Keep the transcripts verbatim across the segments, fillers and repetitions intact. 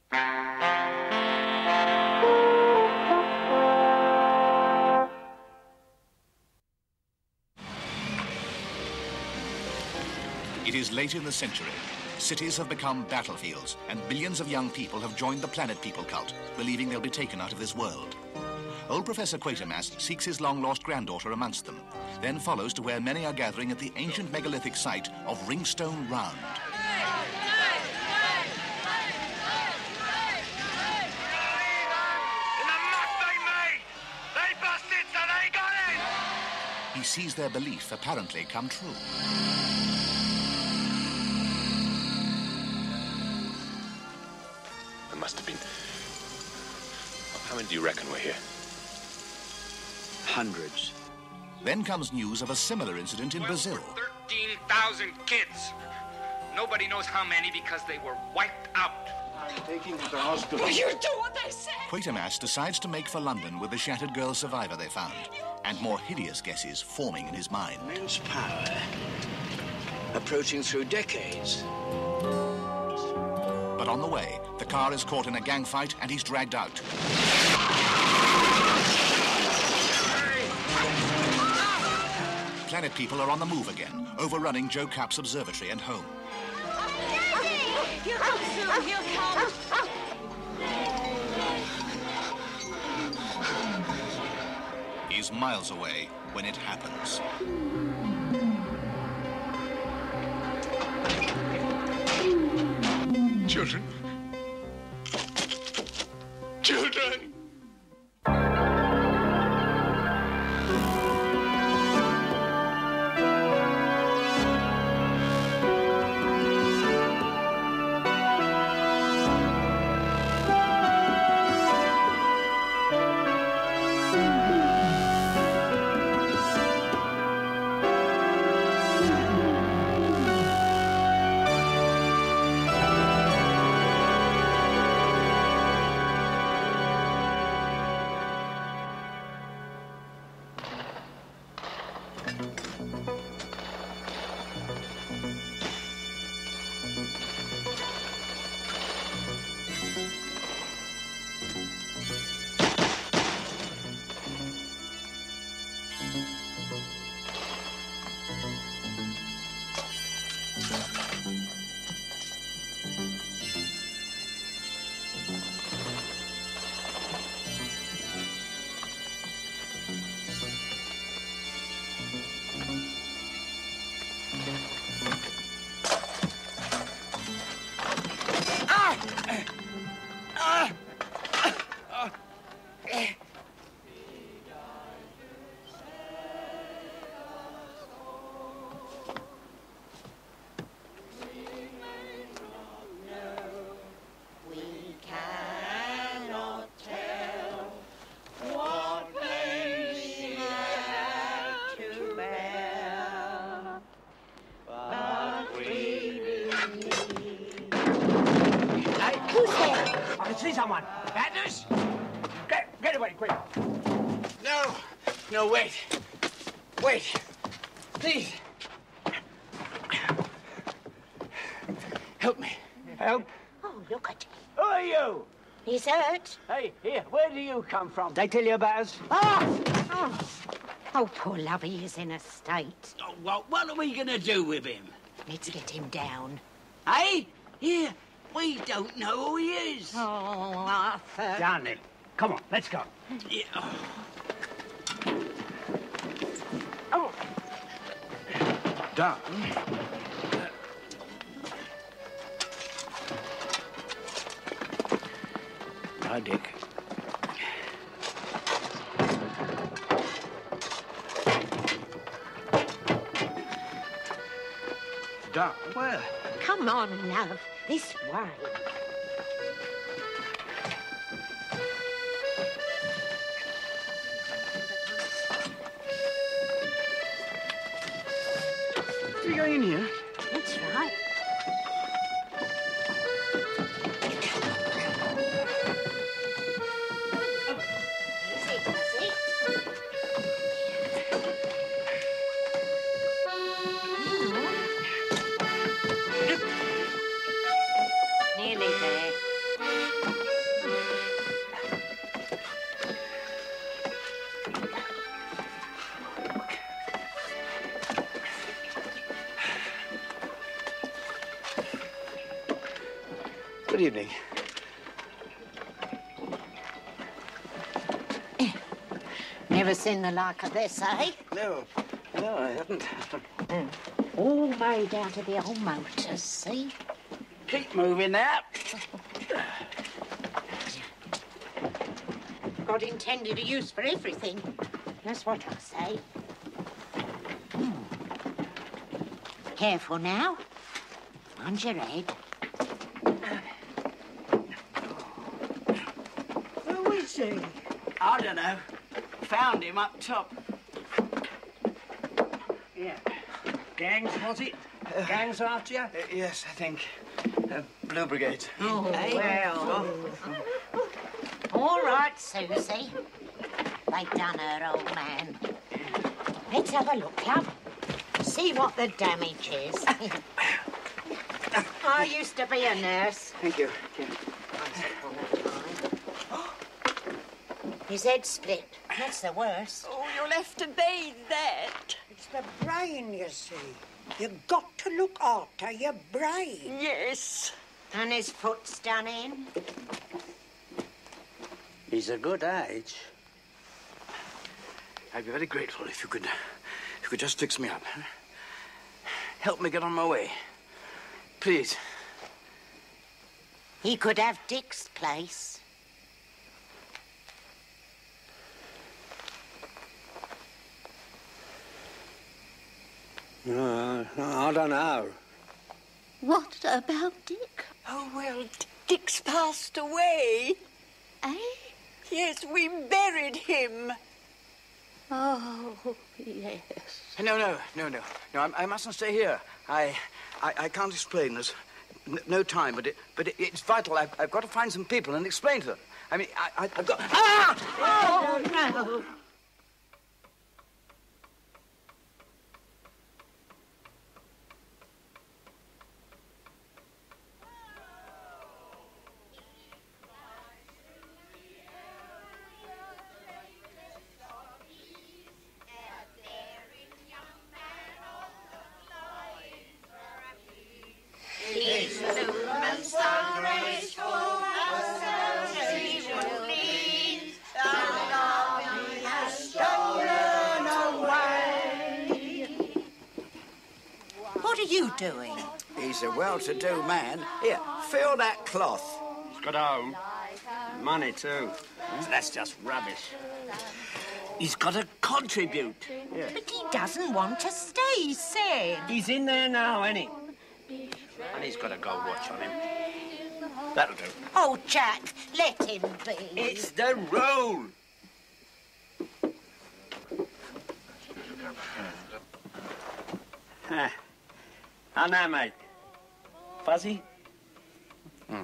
It is late in the century. Cities have become battlefields, and billions of young people have joined the planet people cult, believing they'll be taken out of this world. Old Professor Quatermass seeks his long-lost granddaughter amongst them, then follows to where many are gathering at the ancient megalithic site of Ringstone Round. He sees their belief apparently come true. There must have been... How many do you reckon were here? Hundreds. Then comes news of a similar incident in Brazil. thirteen thousand kids. Nobody knows how many because they were wiped out. I'm taking them to hospital. Will you do what they say? Quatermass decides to make for London with the shattered girl survivor they found, and more hideous guesses forming in his mind. Immense power, approaching through decades. But on the way, the car is caught in a gang fight and he's dragged out. Planet people are on the move again, overrunning Joe Kapp's observatory and home. He'll come soon, he'll come. He's miles away when it happens. Children. Children. Someone. Atlas? Get, get away, quick. No. No, wait. Wait. Please. Help me. Help? Oh, look at him. Who are you? He's hurt. Hey, here, where do you come from? They tell you about us? Oh! Oh, oh poor lovey is in a state. Oh, what, what are we going to do with him? Let's get him down. Hey? Here. We don't know who he is. Oh, Arthur. Down then. Come on, let's go. Yeah. Oh. Down. Now, Dick. Down. Where? Come on, love. This way. You going in here? That's right. Easy, does it? Nearly there. Good evening. Never seen the like of this, eh? No, no, I haven't. Mm. All made out of the old motors, see? Keep moving now. God intended a use for everything. That's what I say. Mm. Careful now. Mind your head. Who is he? I don't know. Found him up top. Yeah. Gangs, was it? Uh, Gangs after you? Uh, yes, I think. Uh, Blue Brigade. Oh, well. All right, Susie. They done her, old man. Let's have a look, love. See what the damage is. I used to be a nurse. Thank you. Thank you. His head split. That's the worst. Oh, you'll have to bathe that. It's the brain, you see. You've got to look after your brain. Yes. And his foot's done in. He's a good age. I'd be very grateful if you could, if you could just fix me up. Huh? Help me get on my way. Please. He could have Dick's place. No, no, I don't know. What about Dick? Oh, well, Dick's passed away. Eh? Yes, we buried him. Oh, yes. No, no, no, no. No, I, I mustn't stay here. I, I, I can't explain. There's n no time, but it, but it, it's vital. I've, I've got to find some people and explain to them. I mean, I, I, I've got... Ah! Oh, no. What are you doing? He's a well-to-do man. Here, fill that cloth. He's got a home. Money, too. So that's just rubbish. He's got to contribute. Yeah. But he doesn't want to stay, he said. He's in there now, ain't he? And he's got a gold watch on him. That'll do. Oh, Jack, let him be. It's the rule. Huh. How now, mate? Fuzzy? Hmm.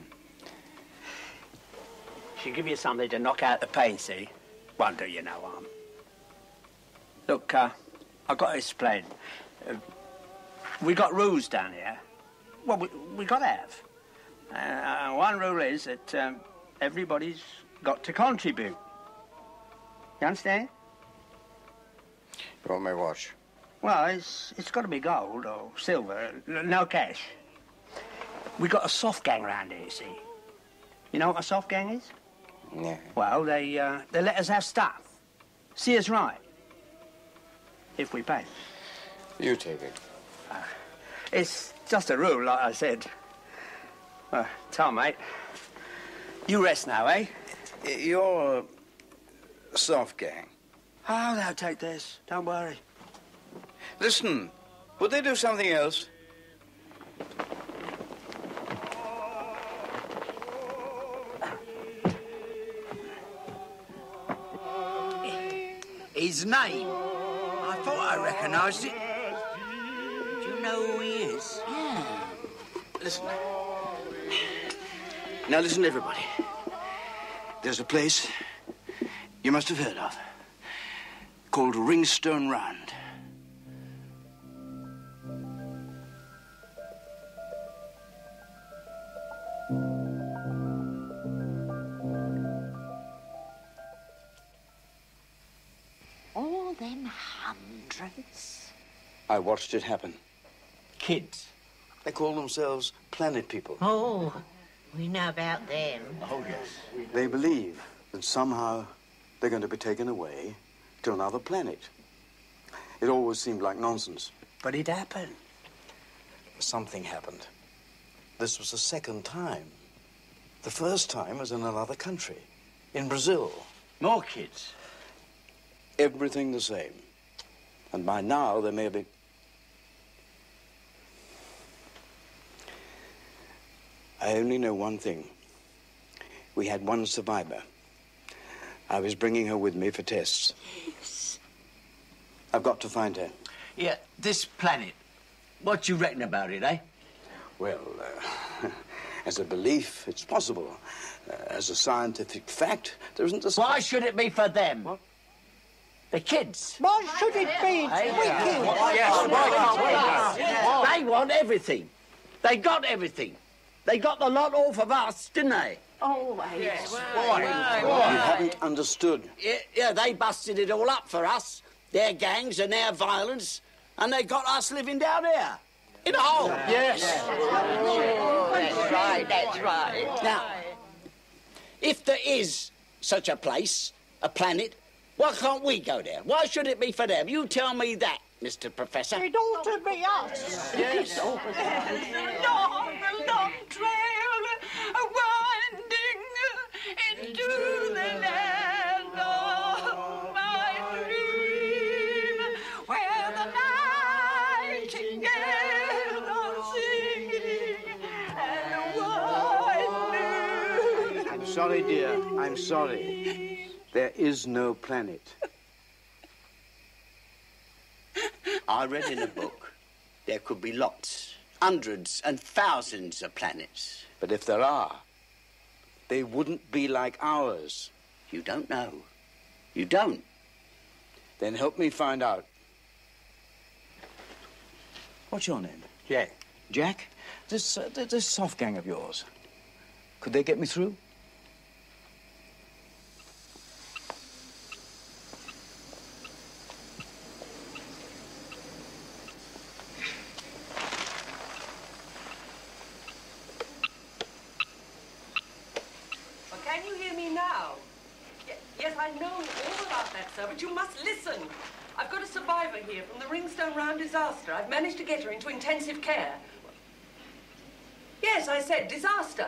She'll give you something to knock out the pain, see? Won't do you no harm. Look, uh, I've got to explain. Uh, we got rules down here. Well, we, we got to have. Uh, one rule is that um, everybody's got to contribute. You understand? You want my watch? Well, it's, it's got to be gold or silver, no cash. We got a soft gang round here, you see. You know what a soft gang is? Yeah. Well, they, uh, they let us have stuff. See us right. If we pay. You take it. Uh, it's just a rule, like I said. Uh, Tom, mate, you rest now, eh? You're a soft gang. Oh, they'll take this. Don't worry. Listen, would they do something else? His name? I thought I recognised it. Do you know who he is? Yeah. Listen. Now listen, everybody. There's a place you must have heard of called Ringstone Round. All them hundreds. I watched it happen. Kids. They call themselves planet people. Oh, We know about them. Oh, yes. They believe that somehow they're going to be taken away to another planet. It always seemed like nonsense. But it happened. Something happened. This was the second time. The first time was in another country, in Brazil. More kids. Everything the same. And by now, there may have been... I only know one thing. We had one survivor. I was bringing her with me for tests. Yes. I've got to find her. Yeah, this planet. What do you reckon about it, eh? Well, uh, as a belief, it's possible. Uh, as a scientific fact, there isn't a... Why should it be for them? What? The kids. Why should it be? Hey, We yeah. kids. Yes, why can't we? They want everything. They got everything. They got the lot off of us, didn't they? Always. Yes. Why? You haven't understood. Yeah, yeah, they busted it all up for us. Their gangs and their violence, and they got us living down here. In a hole. Yes. That's right, that's right. Now, if there is such a place, a planet, why can't we go there? Why should it be for them? You tell me that, Mister Professor. It ought to be us. Yes. Long, long trail winding into the land of my dream, where the nightingales are singing and the white moon. I'm sorry, dear. I'm sorry. There is no planet. I read in a book there could be lots, hundreds and thousands of planets. But if there are, they wouldn't be like ours. You don't know. You don't. Then help me find out. What's your name? Jack. Jack? This, uh, th- this soft gang of yours, could they get me through? Can you hear me now? Y yes, I know all about that, sir, but you must listen. I've got a survivor here from the Ringstone Round disaster. I've managed to get her into intensive care. Yes, I said disaster.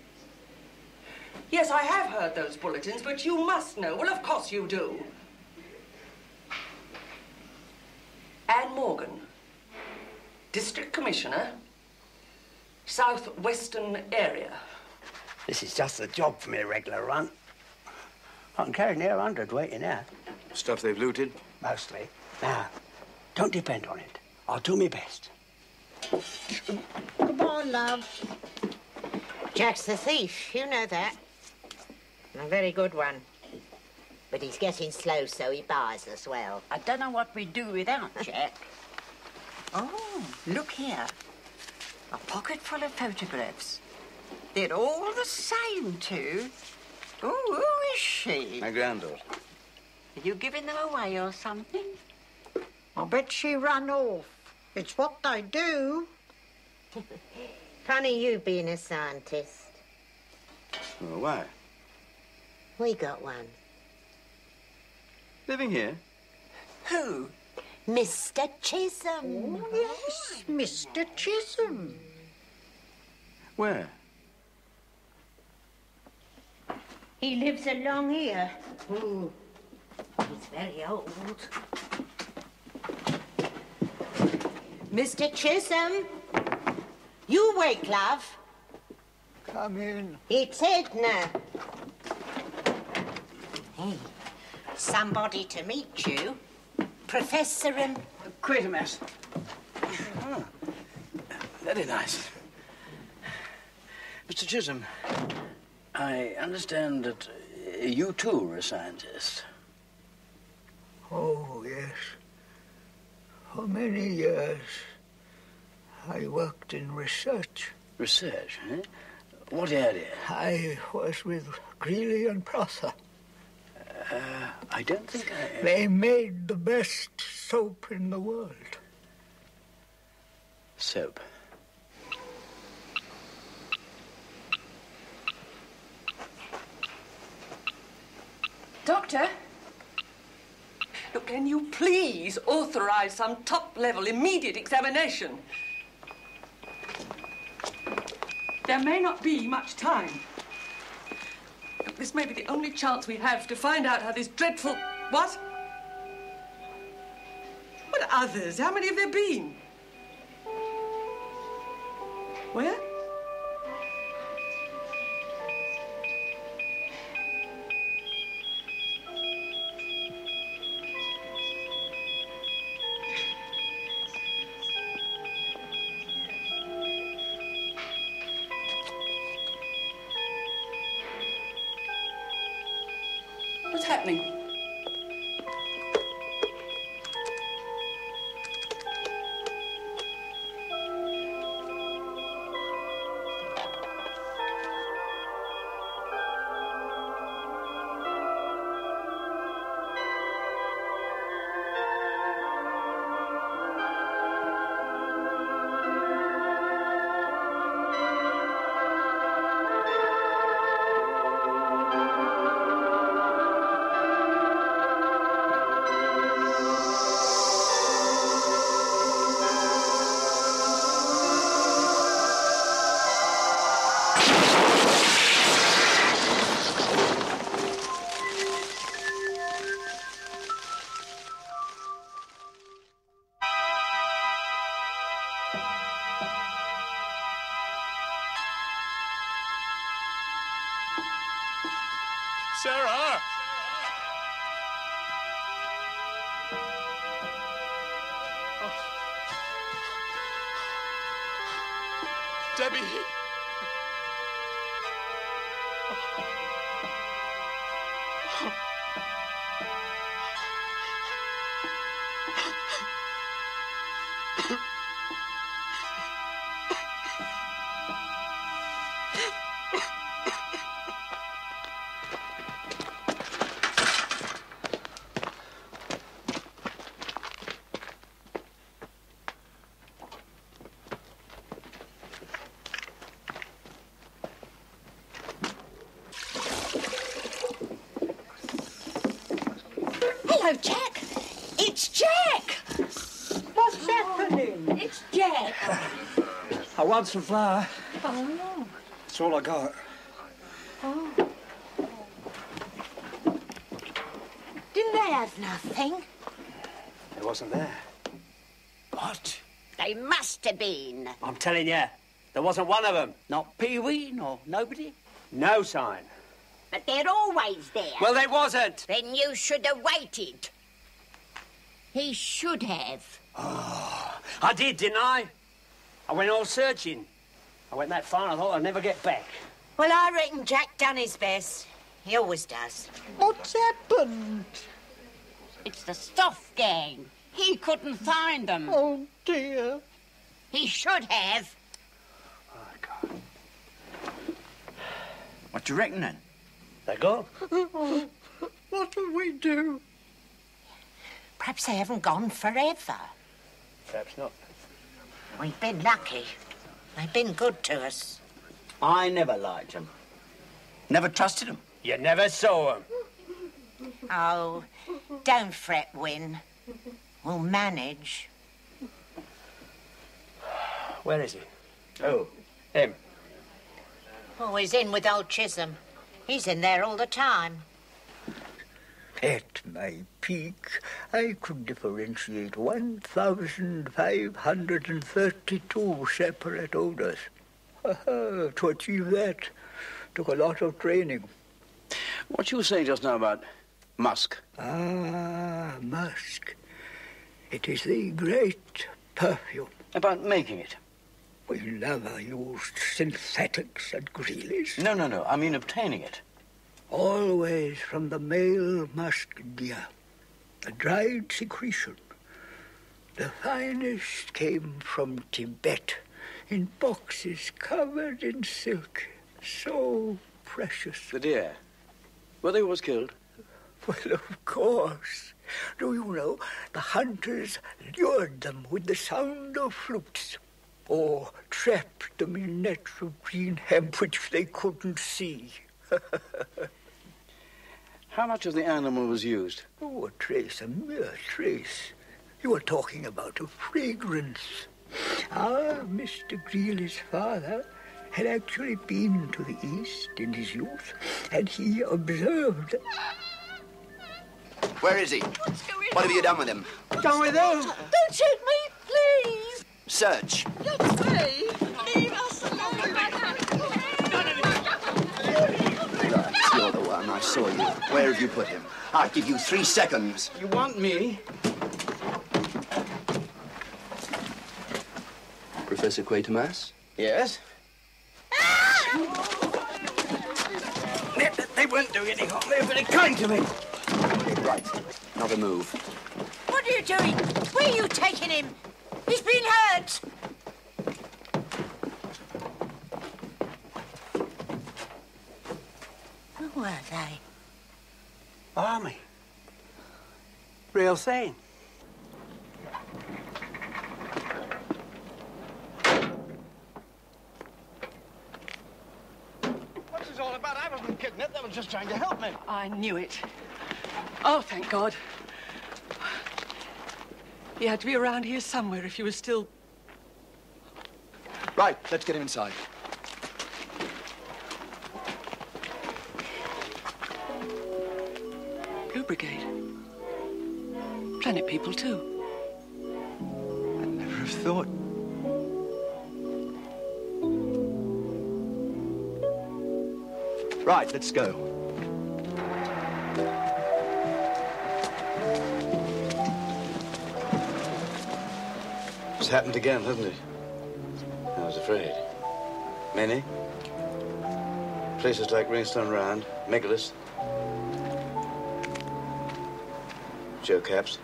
Yes, I have heard those bulletins, but you must know. Well, of course you do. Anne Morgan, District Commissioner, Southwestern Area. This is just a job for me, a regular run. I can carry near a hundred weight in there. Stuff they've looted? Mostly. Now, don't depend on it. I'll do my best. Come on, love. Jack's the thief, you know that. A very good one. But he's getting slow, so he buys as well. I don't know what we'd do without Jack. Oh, look here. A pocket full of photographs. They're all the same, too. Oh, who is she? My granddaughter. Are you giving them away or something? I bet she ran off. It's what they do. Funny you being a scientist. Oh, why? We got one. Living here? Who? Mister Chisholm. Oh, yes, Mister Chisholm. Where? He lives along here. Ooh, he's very old. Mister Chisholm, you wake, love. Come in. It's Edna. Hey, somebody to meet you. Professor and... Quatermass. Oh, very nice. Mister Chisholm, I understand that uh, you too are a scientist. Oh, yes. For many years, I worked in research. Research, eh? What area? I was with Greeley and Prosser. Uh, I don't think I... They made the best soap in the world. Soap. Doctor? Look, can you please authorize some top-level immediate examination? There may not be much time. Look, this may be the only chance we have to find out how this dreadful... What? What others? How many have there been? Where? What's happening? Sarah! Oh. Debbie! Hello, Jack. It's Jack. What's happening? It's Jack. I want some flour. Oh. That's all I got. Oh. Didn't they have nothing? It wasn't there. What? They must have been. I'm telling you, there wasn't one of them. Not Pee-wee, nor nobody? No sign. But they're always there. Well, they wasn't. Then you should have waited. He should have. Oh, I did, didn't I? I went all searching. I went that far and I thought I'd never get back. Well, I reckon Jack done his best. He always does. What's happened? It's the Stoff gang. He couldn't find them. Oh, dear. He should have. Oh, God. What do you reckon, then? They gone? Oh, what do we do? Perhaps they haven't gone forever. Perhaps not. We've been lucky. They've been good to us. I never liked them. Never trusted them. You never saw them. Oh, don't fret, Win. We'll manage. Where is he? Oh. Him. Oh, he's in with old Chisholm. He's in there all the time. At my peak, I could differentiate one thousand five hundred thirty-two separate odors. To achieve that took a lot of training. What you were saying just now about musk? Ah, musk. It is the great perfume. About making it? We never used synthetics at Greeley's. No, no, no. I mean obtaining it. Always from the male musk deer. A dried secretion. The finest came from Tibet, in boxes covered in silk. So precious. The deer? Were they always killed? Well, of course. Do you know, the hunters lured them with the sound of flutes, or trapped them in nets of green hemp which they couldn't see. How much of the animal was used? Oh, a trace, a mere trace. You are talking about a fragrance. Ah, Mister Greeley's father had actually been to the East in his youth, and he observed... Where is he? What's going What on? have you done with him? Done with who? Don't shoot me, please! Search. That's me! Leave us alone! You're the one. I saw you. Where have you put him? I'll give you three seconds. You want me? Professor Quatermass? Yes? they, they weren't doing any harm. They were very kind to me. Right. Another move. What are you doing? Where are you taking him? He's been hurt. Who were they? Army. Real thing. What's this all about? I wasn't kidnapped. They were just trying to help me. I knew it. Oh, thank God. He had to be around here somewhere if he was still... Right, let's get him inside. Blue Brigade. Planet people, too. I'd never have thought. Right, let's go. It's happened again, hasn't it? I was afraid. Many. Places like Ringstone Round, Megalithic, Joe Caps.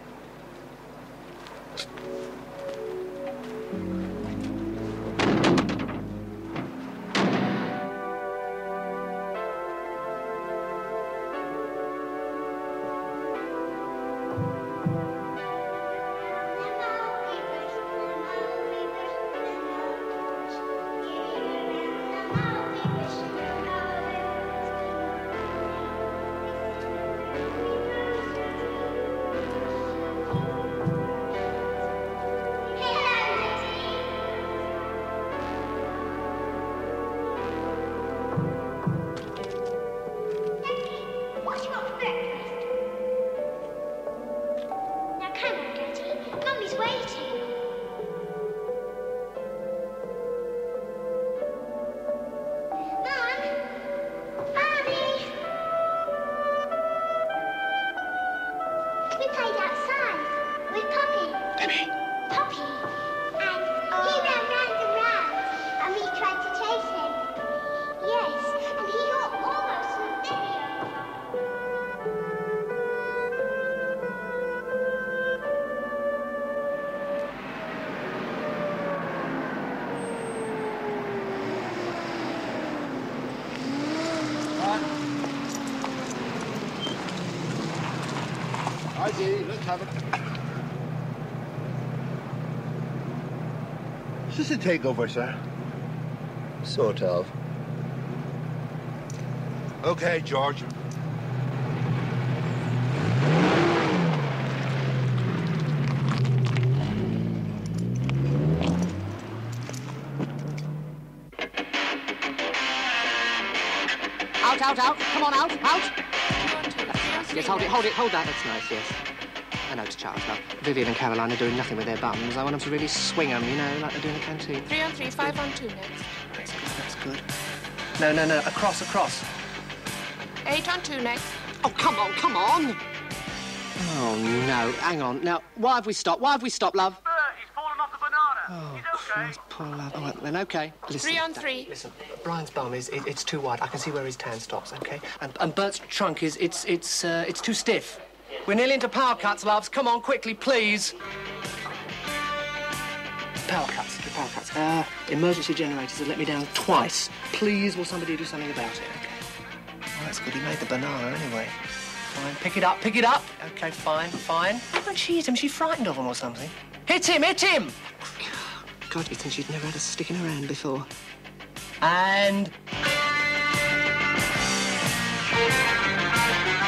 Let's have it. Is this a takeover, sir? Sort of. Okay, George. Out, out, out. Come on, out, out. Yes, hold it, hold it, hold that. That's nice, yes. I know it's Charles, now. Vivian and Caroline are doing nothing with their bums. I want them to really swing them, you know, like they do in the canteen. Three on three, five on two next. That's good, that's good. No, no, no, across, across. Eight on two next. Oh, come on, come on! Oh, no, hang on. Now, why have we stopped? Why have we stopped, love? Bert, he's fallen off the banana. Oh, he's okay. Christ, poor love. All right, then, okay. Listen, three on three. Listen, Brian's bum is, it, it's too wide. I can see where his tan stops, okay? And, and Bert's trunk is, it's, it's, uh, it's too stiff. We're nearly into power cuts, loves. Come on, quickly, please. Power cuts, power cuts. Uh, emergency generators have let me down twice. Please, will somebody do something about it? Okay. Oh, that's good. He made the banana anyway. Fine. Pick it up, pick it up. Okay, fine, fine. How about she hit him? Is she frightened of him or something? Hit him, hit him! God, you think she'd never had a stick in her hand before. And...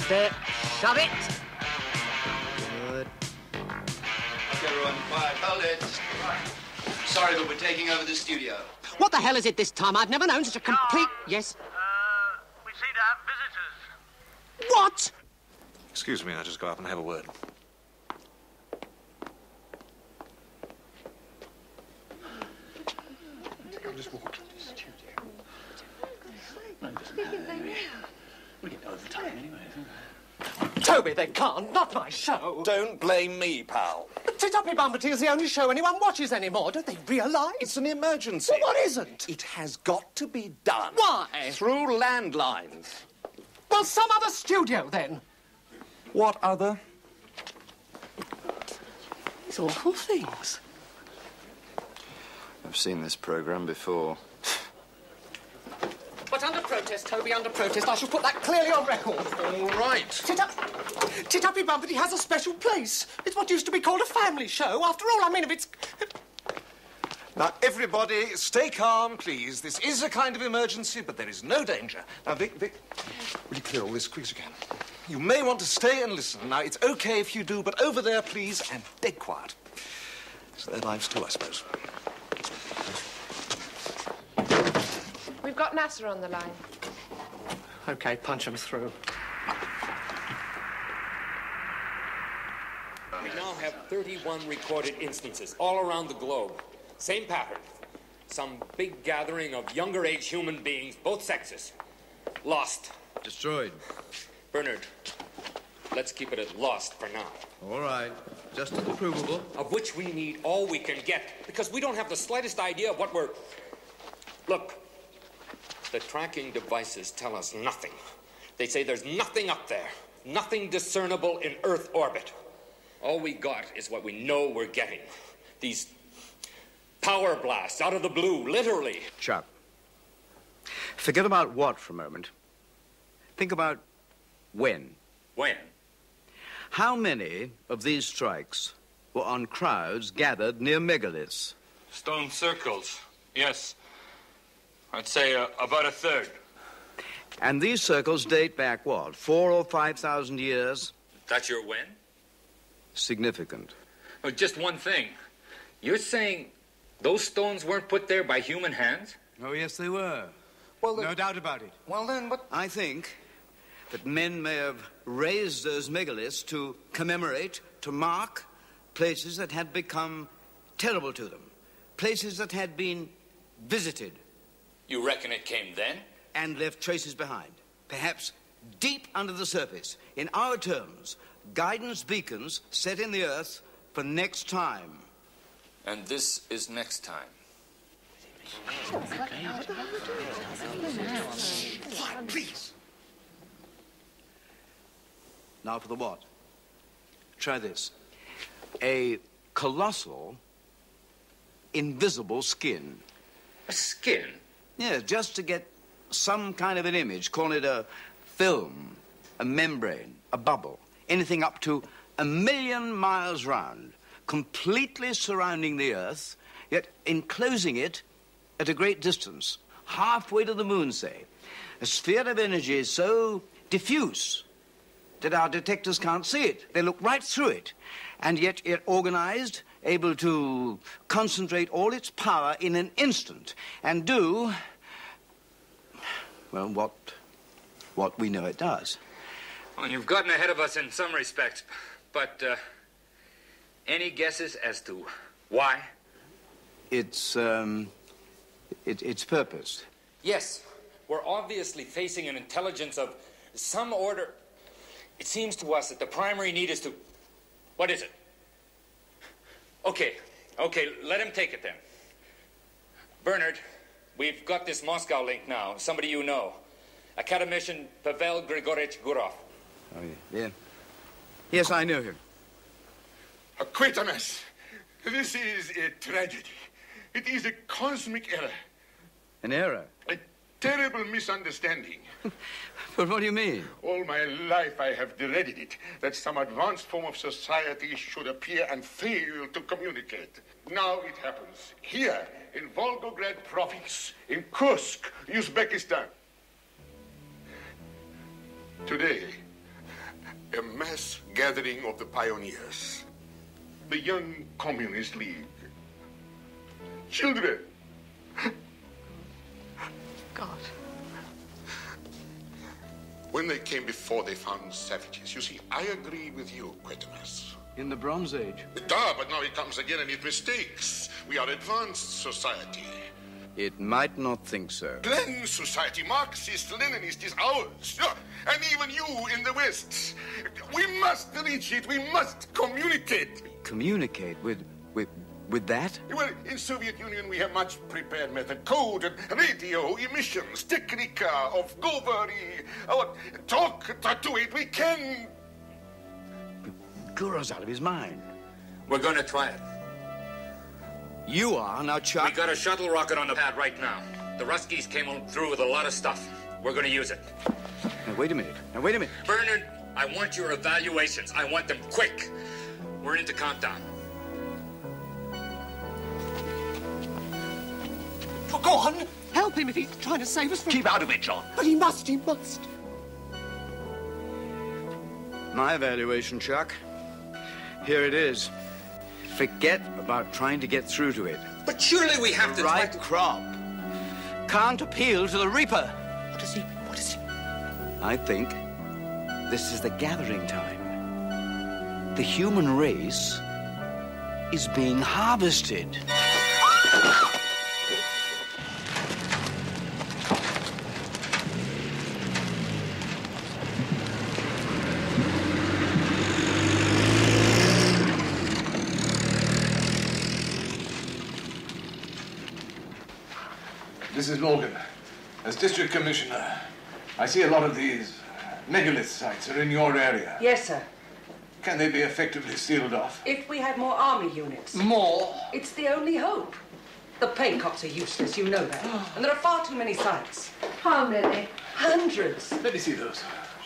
That's it. Shove it. Good. Okay, everyone, quiet. Hold it. Sorry, but we're taking over the studio. What the hell is it this time? I've never known such a complete... Yes? Uh, we seem to have visitors. What? Excuse me, I'll just go up and have a word. I'll just walk into the studio. No, it doesn't matter. We'll get overtime anyway, isn't it? Toby, they can't. Not my show. Don't blame me, pal. But Tituppy Bumpety is the only show anyone watches anymore. Don't they realise? It's an emergency. Well, what isn't? It has got to be done. Why? Through landlines. Well, some other studio, then. What other? These awful things. I've seen this program before. But under protest, Toby, under protest, I shall put that clearly on record. All right. Titup... Tituppy Bumpety has a special place. It's what used to be called a family show. After all, I mean, if it's... Now, everybody, stay calm, please. This is a kind of emergency, but there is no danger. Now, Vic, Vic, will you clear all this quick as you can? You may want to stay and listen. Now, it's okay if you do, but over there, please, and dead quiet. It's their lives too, I suppose. We've got NASA on the line. OK, punch them through. We now have thirty-one recorded instances all around the globe. Same pattern. Some big gathering of younger age human beings, both sexes. Lost. Destroyed. Bernard, let's keep it at lost for now. All right. Just as provable. Of which we need all we can get, because we don't have the slightest idea of what we're... Look, the tracking devices tell us nothing. They say there's nothing up there, nothing discernible in Earth orbit. All we got is what we know we're getting. These power blasts out of the blue, literally. Chuck, forget about what for a moment. Think about when. When? How many of these strikes were on crowds gathered near megaliths? Stone circles, yes. I'd say uh, about a third. And these circles date back, what, four or five thousand years? That's your when? Significant. Oh, just one thing. You're saying those stones weren't put there by human hands? Oh, yes, they were. Well, then... No doubt about it. Well, then, what... I think that men may have raised those megaliths to commemorate, to mark places that had become terrible to them, places that had been visited. You reckon it came then? And left traces behind, perhaps deep under the surface. In our terms, guidance beacons set in the earth for next time. And this is next time. Quiet, please. Now for the what? Try this. A colossal, invisible skin. A skin? Yeah, just to get some kind of an image. Call it a film, a membrane, a bubble. Anything up to a million miles round, completely surrounding the Earth, yet enclosing it at a great distance, halfway to the moon, say. A sphere of energy so diffuse that our detectors can't see it. They look right through it, and yet yet organized, able to concentrate all its power in an instant and do, well, what, what we know it does. Well, you've gotten ahead of us in some respects, but uh, any guesses as to why? It's, um, it, it's purpose. Yes, we're obviously facing an intelligence of some order. It seems to us that the primary need is to... What is it? Okay, okay, let him take it then. Bernard, we've got this Moscow link now, somebody you know. Academician Pavel Grigorich Gurov. Oh, yeah. yeah. Yes, I know him. A Quatermass. This is a tragedy. It is a cosmic error. An error? A terrible misunderstanding. But what do you mean? All my life I have dreaded it, that some advanced form of society should appear and fail to communicate. Now it happens. Here, in Volgograd province, in Kursk, Uzbekistan. Today, A mass gathering of the pioneers. The Young Communist League. Children. God. When they came before, they found savages. You see, I agree with you, Quatermass. In the Bronze Age? Duh, but now he comes again and it mistakes. We are advanced society. It might not think so. Glenn society, Marxist, Leninist is ours. Yeah, and even you in the West. We must reach it. We must communicate. Communicate with, with, with that? Well, in Soviet Union, we have much prepared method. Code and radio, emissions, technica of Govary. Our talk to it, we can... Gurov's out of his mind. We're going to try it. You are, now Chuck. We got a shuttle rocket on the pad right now. The Ruskies came on through with a lot of stuff. We're going to use it. Now, wait a minute. Now, wait a minute. Bernard, I want your evaluations. I want them quick. We're into countdown. Oh, go on. Help him if he's trying to save us from... Keep out of it, John. But he must, he must. My evaluation, Chuck. Here it is. Forget about trying to get through to it. But surely we have the to right try to... crop can't appeal to the Reaper. What is he? What is he? I think this is the gathering time. The human race is being harvested. This is Morgan. As District Commissioner, I see a lot of these megalith sites are in your area. Yes, sir. Can they be effectively sealed off? If we had more army units. More? It's the only hope. The Paycocks are useless, you know that. And there are far too many sites. How many? Hundreds. Let me see those.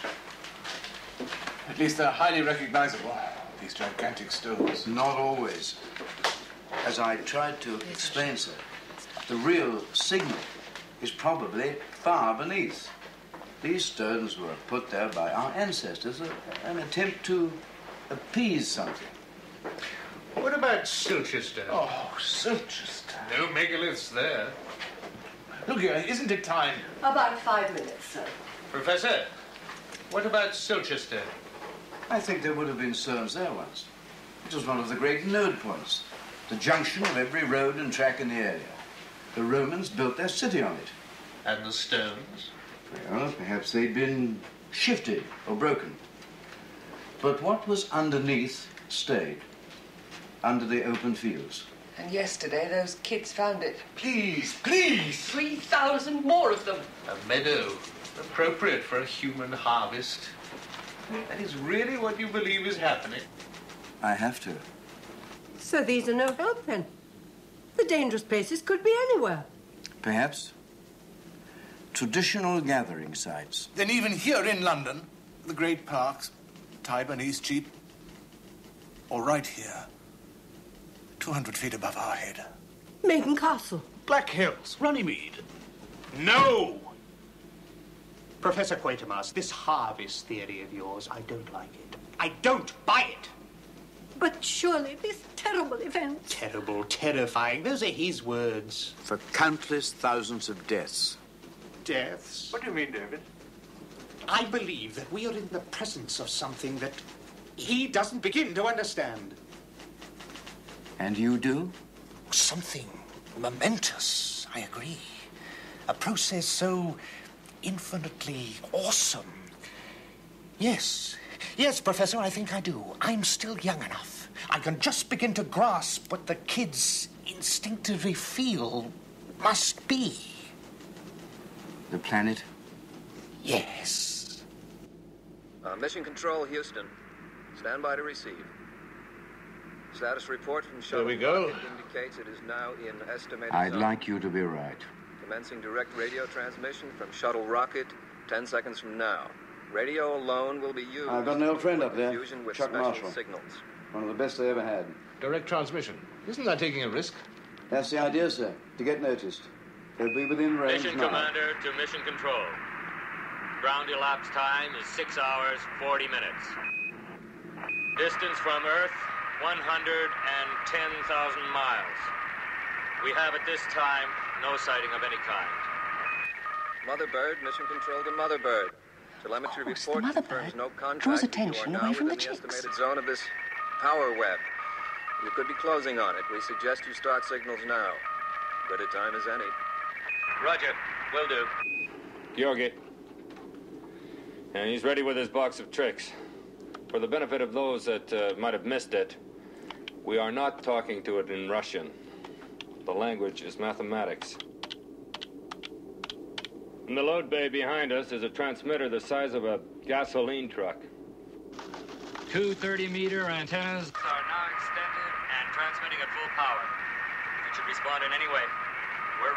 At least they're highly recognizable, these gigantic stones. Not always. As I tried to explain, sir, the real signal is probably far beneath. These stones were put there by our ancestors, a, an attempt to appease something. What about Silchester? Oh, Silchester. No megaliths there. Look here, isn't it time? About five minutes, sir. Professor, what about Silchester? I think there would have been stones there once. It was one of the great node points, the junction of every road and track in the area. The Romans built their city on it. And the stones? Well, perhaps they'd been shifted or broken. But what was underneath stayed, under the open fields. And yesterday, those kids found it. Please, please! Three thousand more of them. A meadow, appropriate for a human harvest. That is really what you believe is happening? I have to. So these are no help, then? The dangerous places could be anywhere. Perhaps. Traditional gathering sites. Then even here in London, the great parks, Tyburn, Eastcheap, or right here, two hundred feet above our head. Maiden Castle. Black Hills, Runnymede. No! Professor Quatermass, this harvest theory of yours, I don't like it. I don't buy it. But surely this terrible event... Terrible, terrifying. Those are his words. For countless thousands of deaths. Deaths? What do you mean, David? I believe that we are in the presence of something that he doesn't begin to understand. And you do? Something momentous, I agree. A process so infinitely awesome. Yes. Yes, Professor, I think I do. I'm still young enough. I can just begin to grasp what the kids instinctively feel must be. The planet? Yes. Uh, Mission Control, Houston. Stand by to receive. Status report from Shuttle. There we go. Indicates it is now in estimated I'd zone. like you to be right. Commencing direct radio transmission from Shuttle Rocket ten seconds from now. Radio alone will be used. I've got an old friend up there, Fusion with Chuck special Marshall. signals. One of the best they ever had. Direct transmission. Isn't that taking a risk? That's the idea, sir, to get noticed. They'll be within range Mission now. Commander to Mission Control. Ground elapsed time is six hours, forty minutes. Distance from Earth, one hundred ten thousand miles. We have at this time no sighting of any kind. Mother Bird, mission control to Mother Bird. Telemetry course, report the Mother confirms Bird no contact. draws You attention are now away from within the chicks. estimated zone of this power web. You could be closing on it. We suggest you start signals now. Good a time as any. Roger. Will do. Georgi. And he's ready with his box of tricks. For the benefit of those that uh, might have missed it, we are not talking to it in Russian. The language is mathematics. In the load bay behind us is a transmitter the size of a gasoline truck. Two thirty-meter antennas are now extended and transmitting at full power. If it should respond in any way, we're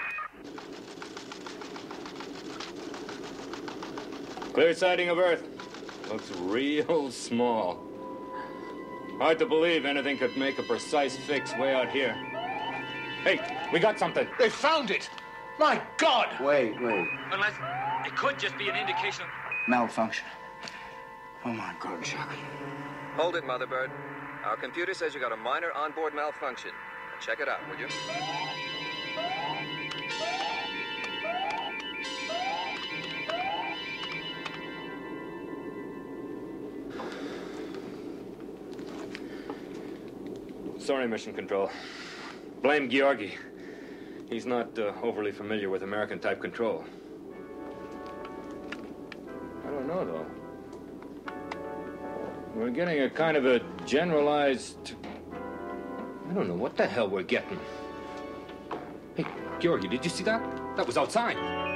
ready. Clear sighting of Earth. Looks real small. Hard to believe anything could make a precise fix way out here. Hey, we got something. They found it! My God! Wait, wait. Unless it could just be an indication. Malfunction. Oh, my God, Chuck. Hold it, Mother Bird. Our computer says you got a minor onboard malfunction. Now check it out, would you? Sorry, Mission Control. Blame Georgi. He's not uh, overly familiar with American-type control. I don't know, though. We're getting a kind of a generalized... I don't know what the hell we're getting. Hey, Georgi, did you see that? That was outside.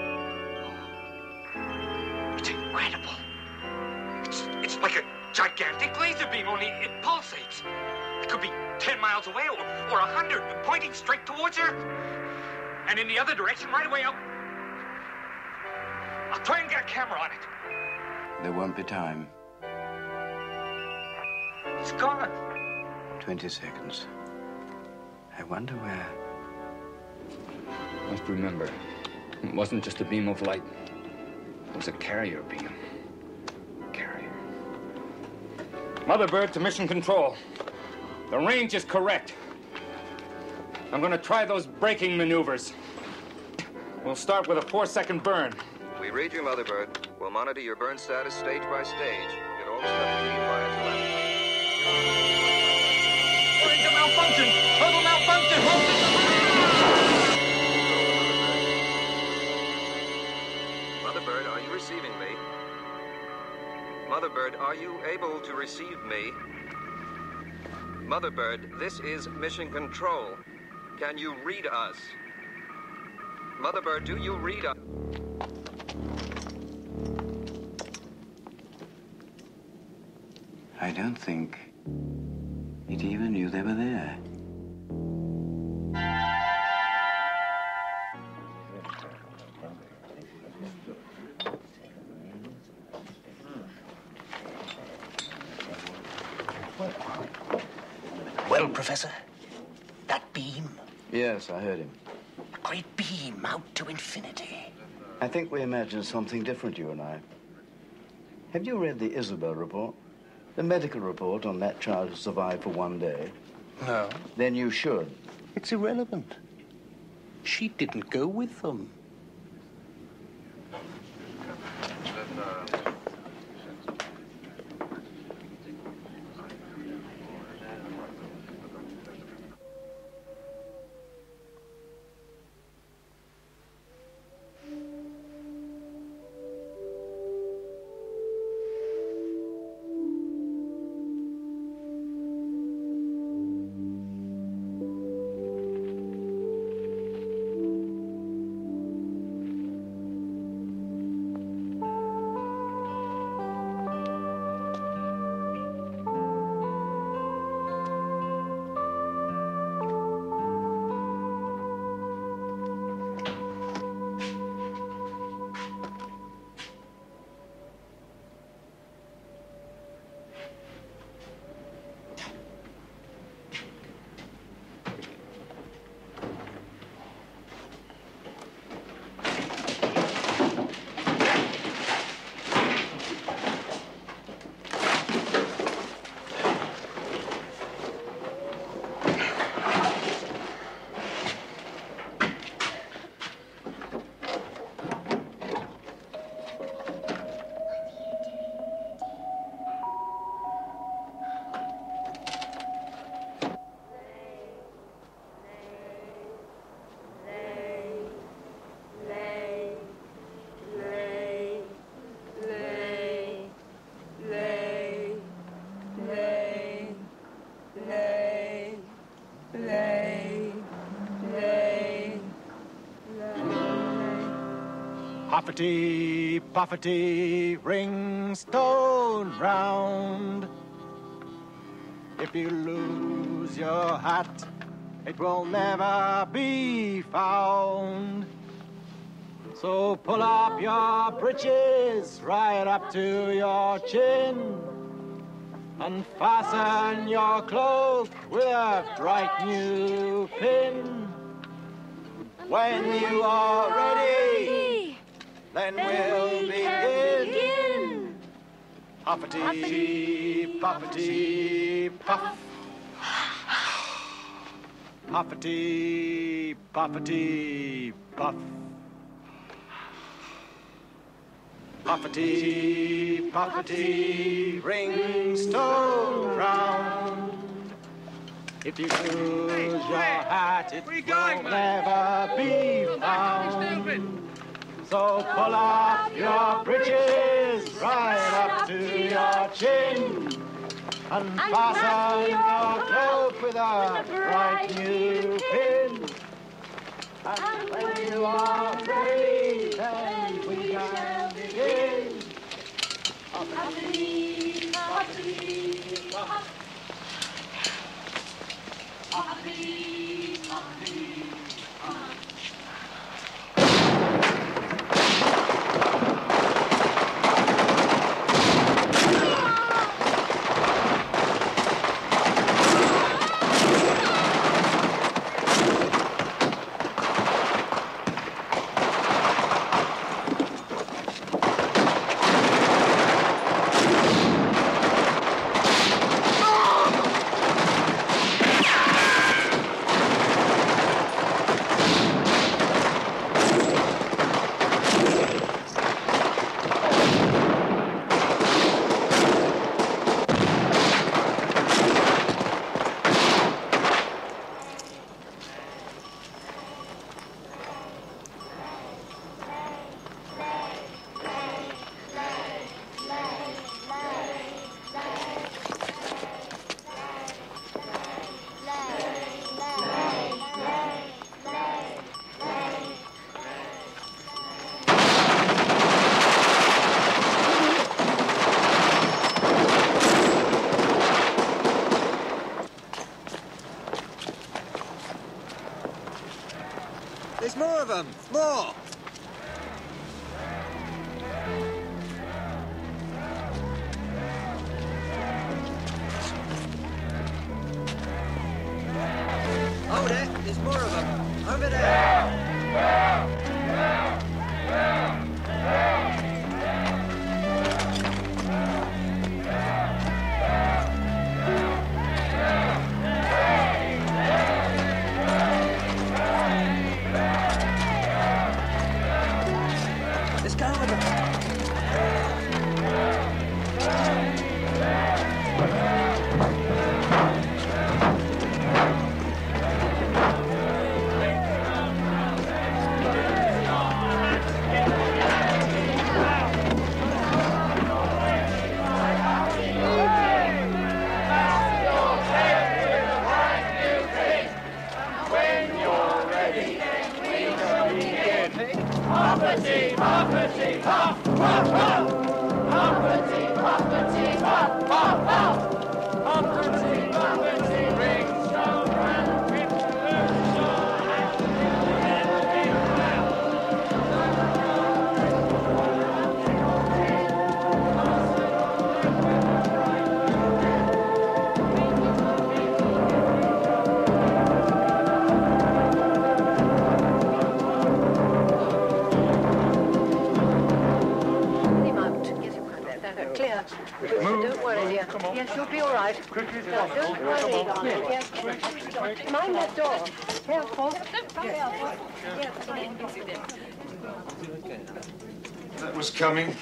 It's incredible. It's, it's like a gigantic laser beam, only it pulsates. It could be ten miles away or, or a hundred, pointing straight towards Earth. And in the other direction, right away, I'll... I'll try and get a camera on it. There won't be time. It's gone. Twenty seconds. I wonder where... Must remember, it wasn't just a beam of light. It was a carrier beam. Carrier. Mother Bird to Mission Control. The range is correct. I'm gonna try those braking maneuvers. We'll start with a four-second burn. We read you, Mother Bird. We'll monitor your burn status stage by stage. Get all the stuff you need via telemetry. We're into malfunction! Total malfunction! Mother Bird, are you receiving me? Mother Bird, are you able to receive me? Mother Bird, this is Mission Control. Can you read us? Mother Bird, do you read us? I don't think it even knew they were there. Well, Professor, that beam, Yes, I heard him. a great beam out to infinity. I think we imagined something different, you and I. Have you read the Isabel report? The medical report on that child who survived for one day? No. Then you should. It's irrelevant. She didn't go with them. Puffety, puffety, ring stone round. If you lose your hat, it will never be found. So pull up your breeches right up to your chin and fasten your cloak with a bright new pin. When you are ready, then we'll begin. Puffety, puffety, puff. Puffety, puffety, puff. Puffety, puffety, ring stone round. If you lose your hat, it will going, never be found. So pull up your breeches right up to your chin and fasten your cloak with a bright new pin. And when you are ready, then we can begin. Puffety, puffety, puff. Puffety, puffety, puff. There's more of them! More! Hold it! There's more of them! Over there! Let's go with them! Puffety, puffety, puff, puff, puff. Puffety, puffety, puff, puff, puff. Puffety, puffety, ring stone round. With the shore and the Clear. Don't worry, dear. Yes, you'll be all right. No, don't worry. Yes. Mind that door. Careful. That was coming.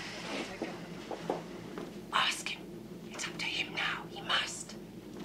Ask him. It's up to him now. He must.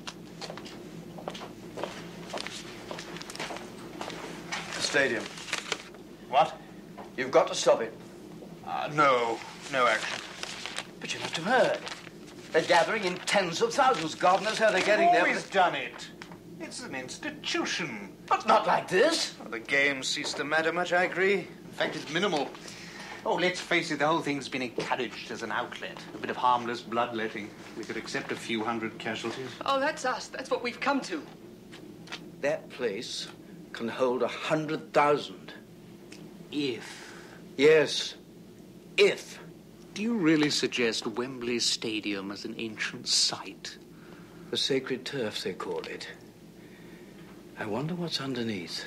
The stadium. What? You've got to stop it. Uh, no. No action. But you must have heard. They're gathering in tens of thousands. God knows how they're getting there. Always done it. It's an institution. But not like this. Well, the game ceased to matter much, I agree. In fact, it's minimal. Oh, let's face it, the whole thing's been encouraged as an outlet. A bit of harmless bloodletting. We could accept a few hundred casualties. Oh, that's us. That's what we've come to. That place can hold a hundred thousand. If. Yes, if. Do you really suggest Wembley Stadium as an ancient site? The sacred turf, they call it. I wonder what's underneath.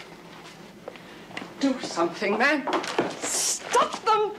Do something, man. Stop them!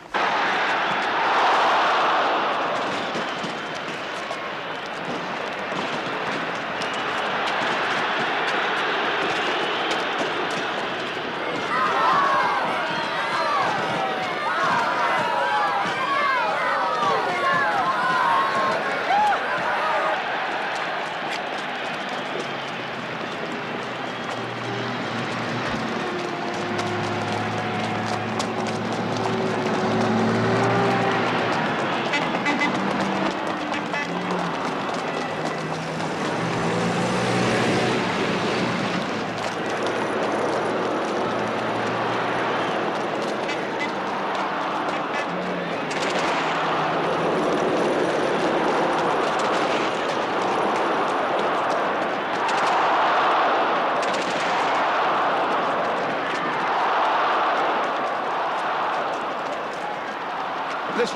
Listen.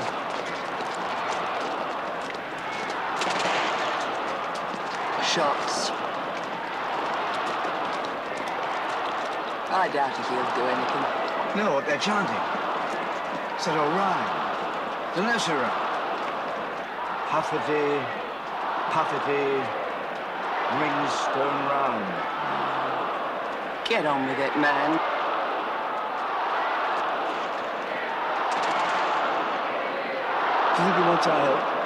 Shots. I doubt if he'll do anything. No, they're chanting. It's a rhyme. The nursery rhyme. Huffety, puffety, rings stone round. Get on with it, man. Do you think he wants our help?